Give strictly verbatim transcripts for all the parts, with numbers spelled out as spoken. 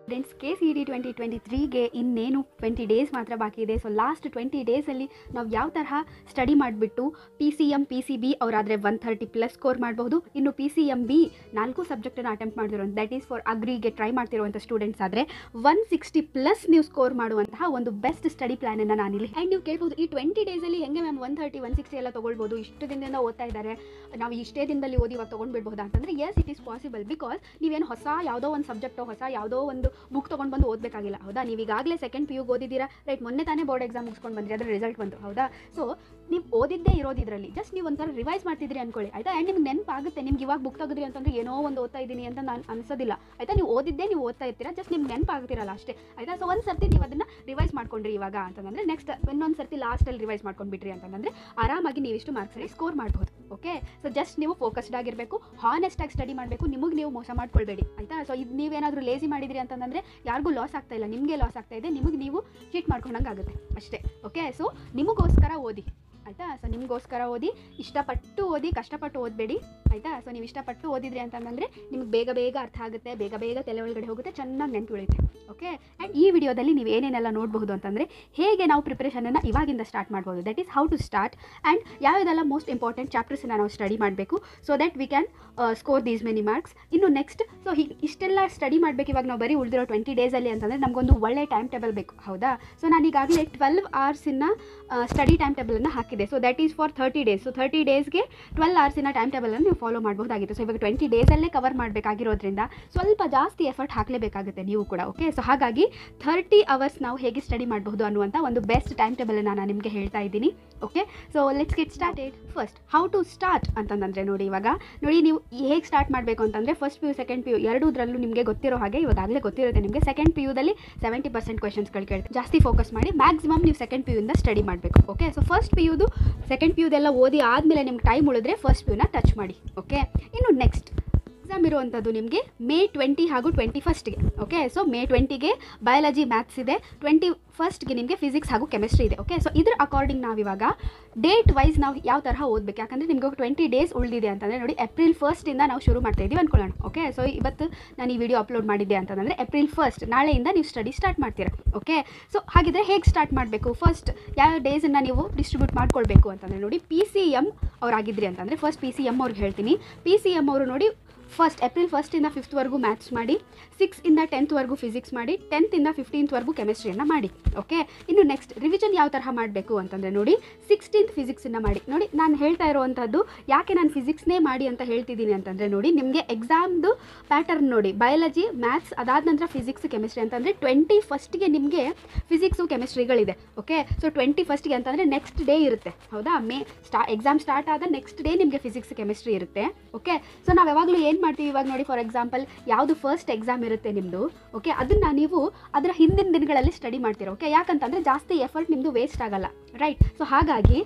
Friends K C D twenty twenty ತ್ರೀಗೆ ಇನ್ನೇನು twenty days ಮಾತ್ರ ಬಾಕಿ ಇದೆ. ಸೊ ಲಾಸ್ಟ್ ಟ್ವೆಂಟಿ ಡೇಸಲ್ಲಿ ನಾವು ಯಾವ ತರಹ ಸ್ಟಡಿ ಮಾಡಿಬಿಟ್ಟು P C M P C B ಅವರಾದರೆ ಒನ್ ಥರ್ಟಿ ಪ್ಲಸ್ ಸ್ಕೋರ್ ಮಾಡಬಹುದು. ಇನ್ನು ಪಿ ಸಿ ಎಮ್ ಬಿ ನಾಲ್ಕು ಸಬ್ಜೆಕ್ಟನ್ನು ಅಟೆಂಪ್ಟ್ ಮಾಡಿರುವಂಥ ದಟ್ ಈಸ್ ಫಾರ್ ಅಗ್ರಿಗೆ ಟ್ರೈ ಮಾಡ್ತಿರುವಂಥ ಸ್ಟೂಡೆಂಟ್ಸ್ ಆದರೆ ಒನ್ ಸಿಕ್ಸ್ಟಿ ಪ್ಲಸ್ ನೀವು ಸ್ಕೋರ್ ಮಾಡುವಂತಹ ಒಂದು ಬೆಸ್ಟ್ ಸ್ಟಡಿ ಪ್ಲಾನನ್ನು ನಾನಿಲ್ಲಿ. ಆ್ಯಂಡ್ ನೀವು ಕೇಳ್ಬೋದು ಈ ಟ್ವೆಂಟಿ ಡೇಸಲ್ಲಿ ಹೆಂಗೆ ma'am one thirty one sixty ಎಲ್ಲ ತೊಗೊಳ್ಬೋದು, ಇಷ್ಟು ದಿನದಿಂದ ಓದ್ತಾ ಇದ್ದಾರೆ, ನಾವು ಇಷ್ಟೇ ದಿನದಲ್ಲಿ ಓದಿ ಇವಾಗ ತೊಗೊಂಡ್ಬಿಡ್ಬೋದಾ ಅಂತಂದರೆ yes it is possible. Because ನೀವೇನು ಹೊಸ ಯಾವುದೋ ಒಂದು ಸಬ್ಜೆಕ್ಟೋ ಹೊಸ ಯಾವುದೋ ಒಂದು ಬುಕ್ ತೊಗೊಂಡು ಬಂದು ಓದಬೇಕಾಗಿಲ್ಲ. ಹೌದಾ, ನೀವು ಈಗಾಗಲೇ ಸೆಕೆಂಡ್ ಪಿ ಯುಗೆ ಓದಿದ್ದೀರಾ, ರೈಟ್, ಮೊನ್ನೆ ತಾನೇ ಬೋರ್ಡ್ ಎಕ್ಸಾಮ್ ಮುಗಿಸ್ಕೊಂಡು ಬಂದ್ರಿ, ಅದರ ರಿಸಲ್ಟ್ ಬಂತು. ಹೌದಾ, ಸೊ ನೀವು ಓದಿದ್ದೇ ಇರೋದು ಇದರಲ್ಲಿ, ಜಸ್ಟ್ ನೀವು ಒಂಥರ ರಿವೈಸ್ ಮಾಡ್ತಿದ್ರಿ ಅನ್ಕೊಳ್ಳಿ. ಆಯಿತಾ, ಆ್ಯಂಡ್ ನಿಮ್ಗೆ ನೆನಪಾಗುತ್ತೆ. ನಿಮ್ಗೆ ಇವಾಗ ಬುಕ್ ತೆಗೆದ್ರಿ ಅಂತಂದ್ರೆ ಏನೋ ಒಂದು ಓದ್ತಾ ಇದ್ದೀನಿ ಅಂತ ನಾನು ಅನ್ಸೋದಿಲ್ಲ. ಆಯಿತಾ, ನೀವು ಓದಿದ್ದೇ ನೀವು ಓದ್ತಾ ಇರ್ತೀರಾ, ಜಸ್ಟ್ ನಿಮ್ಗೆ ನೆನಪಾಗ್ತಿರಲ್ಲ ಅಷ್ಟೇ. ಆಯಿತಾ, ಸೊ ಒಂದು ಸರ್ತಿ ನೀವು ಅದನ್ನು ರಿವೈಸ್ ಮಾಡ್ಕೊಂಡ್ರಿ ಇವಾಗ ಅಂತಂದರೆ ನೆಕ್ಸ್ಟ್ ಇನ್ನೊಂದು ಸರ್ತಿ ಲಾಸ್ಟಲ್ಲಿ ರಿವೈಸ್ ಮಾಡ್ಕೊಂಡ್ಬಿಟ್ರಿ ಅಂತಂದರೆ ಆರಾಮಾಗಿ ನೀವು ಇಷ್ಟು ಮಾರ್ಕ್ಸಲ್ಲಿ ಸ್ಕೋರ್ ಮಾಡ್ಬೋದು. ಓಕೆ, ಸೊ ಜಸ್ಟ್ ನೀವು ಫೋಕಸ್ಡ್ ಆಗಿರಬೇಕು, ಹಾನೆಸ್ಟಾಗಿ ಸ್ಟಡಿ ಮಾಡಬೇಕು, ನಿಮಗೆ ನೀವು ಮೋಸ ಮಾಡ್ಕೊಳ್ಬೇಡಿ. ಆಯಿತಾ, ಸೊ ಇದು ನೀವೇನಾದರೂ ಲೇಸಿ ಮಾಡಿದಿರಿ ಅಂತಂದರೆ ಯಾರಿಗೂ ಲಾಸ್ ಆಗ್ತಾ ಇಲ್ಲ, ನಿಮಗೆ ಲಾಸ್ ಆಗ್ತಾ ಇದೆ, ನಿಮಗೆ ನೀವು ಚೀಟ್ ಮಾಡ್ಕೊಂಡಂಗೆ ಆಗುತ್ತೆ ಅಷ್ಟೇ. ಓಕೆ, ಸೊ ನಿಮಗೋಸ್ಕರ ಓದಿ. ಆಯಿತಾ, ಸೊ ನಿಮಗೋಸ್ಕರ ಓದಿ, ಇಷ್ಟಪಟ್ಟು ಓದಿ, ಕಷ್ಟಪಟ್ಟು ಓದಬೇಡಿ. ಆಯಿತಾ, ಸೊ ನೀವು ಇಷ್ಟಪಟ್ಟು ಓದಿದ್ರಿ ಅಂತಂದರೆ ನಿಮ್ಗೆ ಬೇಗ ಬೇಗ ಅರ್ಥ ಆಗುತ್ತೆ, ಬೇಗ ಬೇಗ ತಲೆ ಒಳಗಡೆ ಹೋಗುತ್ತೆ, ಚೆನ್ನಾಗಿ ನೆನಪು ಉಳಿಯುತ್ತೆ. ಓಕೆ, ಆ್ಯಂಡ್ ಈ ವಿಡಿಯೋದಲ್ಲಿ ನೀವು ಏನೇನೆಲ್ಲ ನೋಡಬಹುದು ಅಂತಂದರೆ ಹೇಗೆ ನಾವು ಪ್ರಿಪ್ರೇಷನನ್ನು ಇವಾಗಿಂದ ಸ್ಟಾರ್ಟ್ ಮಾಡ್ಬೋದು, that is how to start, and ಯಾವುದೆಲ್ಲ ಮೋಸ್ಟ್ ಇಂಪಾರ್ಟೆಂಟ್ ಚಾಪ್ಟರ್ಸನ್ನು ನಾವು ಸ್ಟಡಿ ಮಾಡಬೇಕು so that we can score these many marks. ಇನ್ನು ನೆಕ್ಸ್ಟ್, ಸೊ ಹೀಗೆ ಇಷ್ಟೆಲ್ಲ ಸ್ಟಡಿ ಮಾಡಬೇಕು ಇವಾಗ ನಾವು ಬರೀ ಉಳಿದಿರೋ ಟ್ವೆಂಟಿ ಡೇಸಲ್ಲಿ ಅಂತಂದರೆ ನಮಗೊಂದು ಒಳ್ಳೆ ಟೈಮ್ ಟೇಬಲ್ ಬೇಕು. ಹೌದಾ, ಸೊ ನಾನು ಈಗಾಗಲೇ ಟ್ವೆಲ್ವ್ ಅವರ್ಸಿನ ಸ್ಟಡಿ ಟೈಮ್ ಟೇಬಲನ್ನು ಹಾಕಿದೆ. So that is for thirty days. So thirty ಡೇಸ್ಗೆ ಟ್ವೆಲ್ ಅವರ್ಸಿನ ಟೈಮ್ ಟೇಬಲನ್ನು ನೀವು ಫಾಲೋ ಮಾಡಬಹುದಾಗಿತ್ತು. ಸೊ ಇವಾಗ ಟ್ವೆಂಟಿ ಡೇಸಲ್ಲೇ ಕವರ್ ಮಾಡಬೇಕಾಗಿರೋದ್ರಿಂದ ಸ್ವಲ್ಪ ಜಾಸ್ತಿ ಎಫರ್ಟ್ ಹಾಕಲೇಬೇಕಾಗುತ್ತೆ ನೀವು ಕೂಡ. ಓಕೆ, ಸೊ ಹಾಗಾಗಿ ಥರ್ಟಿ ಅವರ್ಸ್ ನಾವು ಹೇಗೆ ಸ್ಟಡಿ ಮಾಡಬಹುದು ಅನ್ನುವಂಥ ಒಂದು ಬೆಸ್ಟ್ ಟೈಮ್ ಟೇಬಲನ್ನು ನಾನು ನಿಮಗೆ ಹೇಳ್ತಾ ಇದ್ದೀನಿ. Okay, so let's get started. First how to start ಅಂತಂದರೆ ನೋಡಿ, ಇವಾಗ ನೋಡಿ ನೀವು ಹೇಗೆ ಸ್ಟಾರ್ಟ್ ಮಾಡಬೇಕು ಅಂತಂದರೆ first P U second P U ಎರಡೂದ್ರಲ್ಲೂ ನಿಮಗೆ ಗೊತ್ತಿರೋ ಹಾಗೆ ಇವಾಗಲೇ ಗೊತ್ತಿರುತ್ತೆ ನಿಮಗೆ. ಸೆಕೆಂಡ್ ಪಿ ಯುದಲ್ಲಿ ಸೆವೆಂಟಿ ಪರ್ಸೆಂಟ್ ಕ್ವೆಶನ್ಸ್ಗಳು ಕೇಳ್ತಾರೆ, ಜಾಸ್ತಿ ಫೋಕಸ್ ಮಾಡಿ ಮ್ಯಾಕ್ಸಿಮಮ್ ನೀವು ಸೆಕೆಂಡ್ ಪಿ ಯುಯಿಂದ ಸ್ಟಡಿ ಮಾಡಬೇಕು. ಓಕೆ, ಸೊ ಫಸ್ಟ್ ಪಿ ಯುದು ಸೆಕೆಂಡ್ ಪಿ ಯುದೆಲ್ಲ ಓದಿ ಆದಮೇಲೆ ನಿಮ್ಗೆ ಟೈಮ್ ಉಳಿದ್ರೆ ಫಸ್ಟ್ ಪಿ ಯುನ ಟಚ್ ಮಾಡಿ. ಓಕೆ, ಇನ್ನು ನೆಕ್ಸ್ಟ್ ಎಕ್ಸಾಮ್ ಇರುವಂಥದ್ದು ನಿಮಗೆ ಮೇ ಟ್ವೆಂಟಿ ಹಾಗೂ ಟ್ವೆಂಟಿ ಫಸ್ಟ್ಗೆ. ಓಕೆ, ಸೊ ಮೇ ಟ್ವೆಂಟಿಗೆ ಬಯಾಲಜಿ ಮ್ಯಾಥ್ಸ್ ಇದೆ, ಟ್ವೆಂಟಿ ಫಸ್ಟ್ಗೆ ನಿಮಗೆ ಫಿಸಿಕ್ಸ್ ಹಾಗೂ ಕೆಮಿಸ್ಟ್ರಿ ಇದೆ. ಓಕೆ, ಸೊ ಇದ್ರ ಅಕಾರ್ಡಿಂಗ್ ನಾವಿವಾಗ ಡೇಟ್ ವೈಸ್ ನಾವು ಯಾವ ತರಹ ಓದಬೇಕು, ಯಾಕಂದರೆ ನಿಮಗೆ ಟ್ವೆಂಟಿ ಡೇಸ್ ಉಳಿದಿದೆ ಅಂತಂದರೆ ನೋಡಿ ಏಪ್ರಿಲ್ ಫಸ್ಟಿಂದ ನಾವು ಶುರು ಮಾಡ್ತಾ ಇದ್ದೀವಿ ಅಂದ್ಕೊಳ್ಳೋಣ. ಓಕೆ, ಸೊ ಇವತ್ತು ನಾನು ಈ ವಿಡಿಯೋ ಅಪ್ಲೋಡ್ ಮಾಡಿದ್ದೆ ಅಂತಂದರೆ ಏಪ್ರಿಲ್ ಫಸ್ಟ್ ನಾಳೆಯಿಂದ ನೀವು ಸ್ಟಡಿ ಸ್ಟಾರ್ಟ್ ಮಾಡ್ತೀರಾ. ಓಕೆ, ಸೊ ಹಾಗಿದ್ರೆ ಹೇಗೆ ಸ್ಟಾರ್ಟ್ ಮಾಡಬೇಕು, ಫಸ್ಟ್ ಯಾವ ಡೇಸನ್ನು ನೀವು ಡಿಸ್ಟ್ರಿಬ್ಯೂಟ್ ಮಾಡ್ಕೊಳ್ಬೇಕು ಅಂತಂದರೆ ನೋಡಿ, ಪಿ ಸಿ ಎಮ್ ಅವರಾಗಿದ್ರಿ ಅಂತಂದರೆ ಫಸ್ಟ್ ಪಿ ಸಿ ಎಮ್ ಅವ್ರಿಗೆ ಹೇಳ್ತೀನಿ. ಪಿ ಸಿ ಎಮ್ ಅವರು ನೋಡಿ ಫಸ್ಟ್ ಏಪ್ರಿಲ್ ಫಸ್ಟಿಂದ ಫಿಫ್ತ್ವರೆಗೂ ಮ್ಯಾಥ್ಸ್ ಮಾಡಿ, ಸಿಕ್ಸಿಂದ ಟೆಂತ್ವರೆಗೂ ಫಿಸಿಕ್ಸ್ ಮಾಡಿ, ಟೆಂತಿಂದ ಫಿಫ್ಟೀನ್ತ್ವರೆಗೂ ಕೆಮಿಸ್ಟ್ರಿಯನ್ನು ಮಾಡಿ. ಓಕೆ, ಇನ್ನು ನೆಕ್ಸ್ಟ್ ರಿವಿಷನ್ ಯಾವ ತರಹ ಮಾಡಬೇಕು ಅಂತಂದರೆ ನೋಡಿ, ಸಿಕ್ಸ್ಟೀನ್ತ್ ಫಿಸಿಕ್ಸನ್ನು ಮಾಡಿ. ನೋಡಿ ನಾನು ಹೇಳ್ತಾ ಇರುವಂಥದ್ದು ಯಾಕೆ ನಾನು ಫಿಸಿಕ್ಸ್ನೇ ಮಾಡಿ ಅಂತ ಹೇಳ್ತಿದ್ದೀನಿ ಅಂತಂದರೆ ನೋಡಿ, ನಿಮಗೆ ಎಕ್ಸಾಮ್ದು ಪ್ಯಾಟರ್ನ್ ನೋಡಿ, ಬಯಾಲಜಿ ಮ್ಯಾಥ್ಸ್ ಅದಾದ ನಂತರ ಫಿಸಿಕ್ಸ್ ಕೆಮಿಸ್ಟ್ರಿ ಅಂತಂದರೆ ಟ್ವೆಂಟಿ ಫಸ್ಟ್ಗೆ ನಿಮಗೆ ಫಿಸಿಕ್ಸು ಕೆಮಿಸ್ಟ್ರಿಗಳಿದೆ. ಓಕೆ, ಸೊ ಟ್ವೆಂಟಿ ಫಸ್ಟ್ಗೆ ಅಂತಂದರೆ ನೆಕ್ಸ್ಟ್ ಡೇ ಇರುತ್ತೆ. ಹೌದಾ, ಮೇ ಸ್ಟಾ ಎಕ್ಸಾಮ್ ಸ್ಟಾರ್ಟ್ ಆದ ನೆಕ್ಸ್ಟ್ ಡೇ ನಿಮಗೆ ಫಿಸಿಕ್ಸ್ ಕೆಮಿಸ್ಟ್ರಿ ಇರುತ್ತೆ. ಓಕೆ, ಸೊ ನಾವು ಯಾವಾಗಲೂ ಏನು ಮಾಡ್ತೀವಿ ಇವಾಗ ನೋಡಿ, ಫಾರ್ ಎಕ್ಸಾಂಪಲ್ ಯಾವುದು ಫಸ್ಟ್ ಎಕ್ಸಾಮ್ ಇರುತ್ತೆ ನಿಮ್ಮದು, ಓಕೆ, ಅದನ್ನು ನೀವು ಅದರ ಹಿಂದಿನ ದಿನಗಳಲ್ಲಿ ಸ್ಟಡಿ ಮಾಡ್ತೀರಾ. ಓಕೆ, ಯಾಕಂತಂದರೆ ಜಾಸ್ತಿ ಎಫರ್ಟ್ ನಿಮ್ಮದು ವೇಸ್ಟ್ ಆಗಲ್ಲ, ರೈಟ್. ಸೊ ಹಾಗಾಗಿ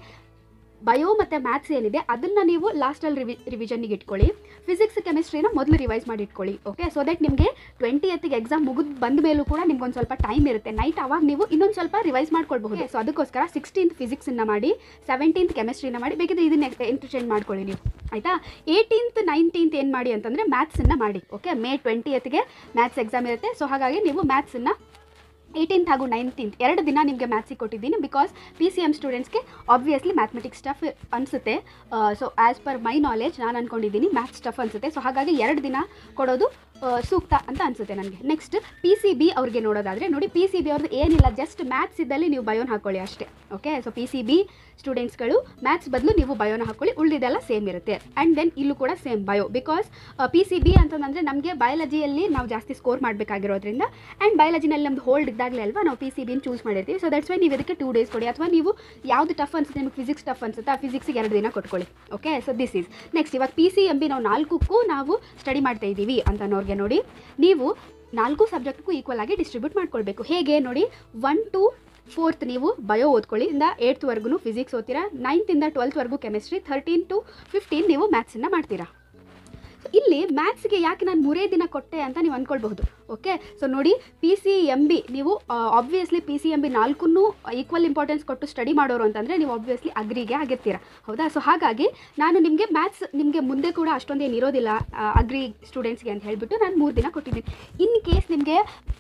ಬಯೋ ಮತ್ತು ಮ್ಯಾಥ್ಸ್ ಏನಿದೆ ಅದನ್ನು ನೀವು ಲಾಸ್ಟಲ್ಲಿ ರಿವಿ ರಿವಿಷನ್ನಿಗೆ ಇಟ್ಕೊಳ್ಳಿ, ಫಿಸಿಕ್ಸ್ ಕೆಮಿಸ್ಟ್ರಿನ ಮೊದಲು ರಿವೈಸ್ ಮಾಡಿ ಇಟ್ಕೊಳ್ಳಿ. ಓಕೆ, ಸೊ ದಟ್ ನಿಮಗೆ ಟ್ವೆಂಟಿ ಎತ್ತಿಗೆ ಎಕ್ಸಾಮ್ ಮುಗಿದು ಬಂದ ಮೇಲೂ ಕೂಡ ನಿಮ್ಗೊಂದು ಸ್ವಲ್ಪ ಟೈಮ್ ಇರುತ್ತೆ ನೈಟ್, ಅವಾಗ ನೀವು ಇನ್ನೊಂದು ಸ್ವಲ್ಪ ರಿವೈಸ್ ಮಾಡ್ಕೊಳ್ಬಹುದು. ಸೊ ಅದಕ್ಕೋಸ್ಕರ ಸಿಕ್ಸ್ಟೀನ್ತ್ ಫಿಸಿಕ್ಸನ್ನು ಮಾಡಿ, ಸೆವೆಂಟೀನ್ತ್ ಕೆಮಿಸ್ಟ್ರಿನ ಮಾಡಿ, ಬೇಕಿದ್ರೆ ಇದನ್ನ ಇಂಟರ್ಚೇಂಜ್ ಮಾಡ್ಕೊಳ್ಳಿ ನೀವು. ಆಯಿತಾ, ಏಯ್ಟೀನ್ತ್ ನೈನ್ಟೀನ್ತ್ ಏನು ಮಾಡಿ ಅಂತಂದರೆ ಮ್ಯಾಥ್ಸನ್ನು ಮಾಡಿ. ಓಕೆ, ಮೇ ಟ್ವೆಂಟಿ ಎತ್ತಿಗೆ ಮ್ಯಾಥ್ಸ್ ಎಕ್ಸಾಮ್ ಇರುತ್ತೆ. ಸೊ ಹಾಗಾಗಿ ನೀವು ಮ್ಯಾಥ್ಸನ್ನು ಏಯ್ಟೀನ್ತ್ ಹಾಗೂ ನೈನ್ಟೀನ್ತ್ ಎರಡು ದಿನ ನಿಮಗೆ ಮ್ಯಾಥ್ಸಿಗೆ ಕೊಟ್ಟಿದ್ದೀನಿ. ಬಿಕಾಸ್ ಪಿ ಸಿ ಎಮ್ ಸ್ಟೂಡೆಂಟ್ಸ್ಗೆ ಆಬ್ವಿಯಸ್ಲಿ ಮ್ಯಾಥಮೆಟಿಕ್ಸ್ ಸ್ಟಫ್ ಅನಿಸುತ್ತೆ. So as per my knowledge ನಾನು ಅಂದ್ಕೊಂಡಿದ್ದೀನಿ ಮ್ಯಾಥ್ಸ್ ಸ್ಟಫ್ ಅನಿಸುತ್ತೆ. ಸೊ ಹಾಗಾಗಿ ಎರಡು ದಿನ ಕೊಡೋದು ಸೂಕ್ತ ಅಂತ ಅನಿಸುತ್ತೆ ನನಗೆ. ನೆಕ್ಸ್ಟ್ ಪಿ ಸಿ ಬಿ ಅವ್ರಿಗೆ ನೋಡೋದಾದರೆ ನೋಡಿ, ಪಿ ಸಿ ಬಿ ಅವ್ರದ್ದು ಏನಿಲ್ಲ, ಜಸ್ಟ್ ಮ್ಯಾಥ್ಸ್ ಇದ್ದಲ್ಲಿ ನೀವು ಬಯೋನ ಹಾಕ್ಕೊಳ್ಳಿ ಅಷ್ಟೇ. Okay, so P C B ಸ್ಟೂಡೆಂಟ್ಸ್ಗಳು ಮ್ಯಾಥ್ಸ್ ಬದಲು ನೀವು ಬಯೋನ ಹಾಕ್ಕೊಳ್ಳಿ, ಉಳಿದೆಲ್ಲ ಸೇಮ್ ಇರುತ್ತೆ. ಆ್ಯಂಡ್ ದೆನ್ ಇಲ್ಲೂ ಕೂಡ same bio, because P C B ಅಂತಂದರೆ ನಮಗೆ ಬಯಾಲಜಿಯಲ್ಲಿ ನಾವು ಜಾಸ್ತಿ ಸ್ಕೋರ್ ಮಾಡಬೇಕಾಗಿರೋದ್ರಿಂದ, ಆ್ಯಂಡ್ ಬಯಾಲಜಿನಲ್ಲಿ ನಮ್ದು ಹೋಲ್ಡ್ ಇದ್ದಾಗಲೇ ಅಲ್ವಾ ನಾವು ಪಿ ಸಿ ಬಿನ ಚೂಸ್ ಮಾಡಿರ್ತೀವಿ. ಸೊ ದಟ್ಸ್ ವೈ ನೀವು ಇದಕ್ಕೆ ಟೂ ಡೇಸ್ ಕೊಡಿ, ಅಥವಾ ನೀವು ಯಾವುದು ಟಫ್ ಅನ್ಸುತ್ತೆ, ನಿಮಗೆ ಫಿಸಿಕ್ಸ್ ಟಫ್ ಅನ್ಸುತ್ತೆ, ಆ ಫಿಸಿಕ್ಸಿಗೆ ಎರಡು ದಿನ ಕೊಟ್ಕೊಳ್ಳಿ. Okay, so this is next. ಇವಾಗ ಪಿ ಸಿ ಎಮ್ ಬಿ ನಾವು ನಾಲ್ಕಕ್ಕೂ ನಾವು ಸ್ಟಡಿ ಮಾಡ್ತಾ ಇದ್ದೀವಿ ಅಂತನೋರಿಗೆ ನೋಡಿ, ನೀವು ನಾಲ್ಕು ಸಬ್ಜೆಕ್ಟ್ಗೂ ಈಕ್ವಲ್ ಆಗಿ ಡಿಸ್ಟ್ರಿಬ್ಯೂಟ್ ಮಾಡ್ಕೊಳ್ಬೇಕು. ಹೇಗೆ ನೋಡಿ, ಒನ್ ಟು ಫೋರ್ತ್ ನೀವು ಬಯೋ ಓದ್ಕೊಳ್ಳಿ, ಇಂದ ಏಯ್ಟ್ತ್ವರೆಗೂ ಫಿಸಿಕ್ಸ್ ಓದ್ತೀರಾ, ನೈನ್ತಿಂದ ಟ್ವೆಲ್ತ್ವರೆಗೂ ಕೆಮಿಸ್ಟ್ರಿ, ಥರ್ಟೀನ್ ಟು ಫಿಫ್ಟೀನ್ ನೀವು ಮ್ಯಾಥ್ಸನ್ನು ಮಾಡ್ತೀರಾ. ಇಲ್ಲಿ ಮ್ಯಾಥ್ಸ್ಗೆ ಯಾಕೆ ನಾನು ಮೂರೇ ದಿನ ಕೊಟ್ಟೆ ಅಂತ ನೀವು ಅಂದ್ಕೊಳ್ಬಹುದು. ಓಕೆ, ಸೊ ನೋಡಿ, ಪಿ ಸಿ ಎಮ್ ಬಿ ನೀವು obviously P C M B ನಾಲ್ಕನ್ನೂ ಈಕ್ವಲ್ ಇಂಪಾರ್ಟೆನ್ಸ್ ಕೊಟ್ಟು ಸ್ಟಡಿ ಮಾಡೋರು ಅಂತಂದರೆ ನೀವು ಆಬ್ವಿಯಸ್ಲಿ ಅಗ್ರಿಗೆ ಆಗಿರ್ತೀರ. ಹೌದಾ, ಸೊ ಹಾಗಾಗಿ ನಾನು ನಿಮಗೆ ಮ್ಯಾಥ್ಸ್ ನಿಮಗೆ ಮುಂದೆ ಕೂಡ ಅಷ್ಟೊಂದೇನು ಇರೋದಿಲ್ಲ ಅಗ್ರಿ ಸ್ಟೂಡೆಂಟ್ಸ್ಗೆ ಅಂತ ಹೇಳಿಬಿಟ್ಟು ನಾನು ಮೂರು ದಿನ ಕೊಟ್ಟಿದ್ದೀನಿ. ಇನ್ ಕೇಸ್ ನಿಮಗೆ